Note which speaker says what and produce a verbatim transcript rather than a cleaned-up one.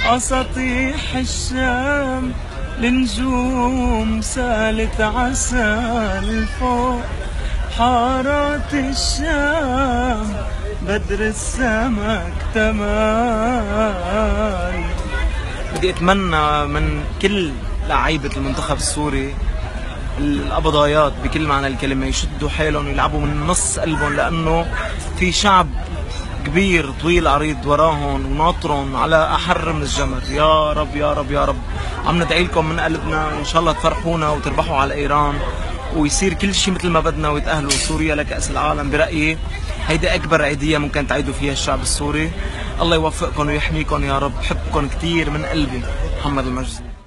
Speaker 1: أساطيح الشام لنجوم سالت عسى فوق حارات الشام بدر السمك تماي. بدي اتمنى من كل لعيبة المنتخب السوري القبضايات بكل معنى الكلمة يشدوا حيلهم ويلعبوا من نص قلبهم، لأنه في شعب كبير طويل عريض وراهم وناطرهم على أحر من الجمر. يا رب يا رب يا رب عم ندعي لكم من قلبنا، وإن شاء الله تفرحونا وتربحوا على إيران ويصير كل شيء مثل ما بدنا ويتأهلوا سوريا لكأس العالم. برأيي هيدي أكبر عيدية ممكن تعيدوا فيها الشعب السوري. الله يوفقكم ويحميكم يا رب. بحبكم كتير من قلبي. محمد المجزي.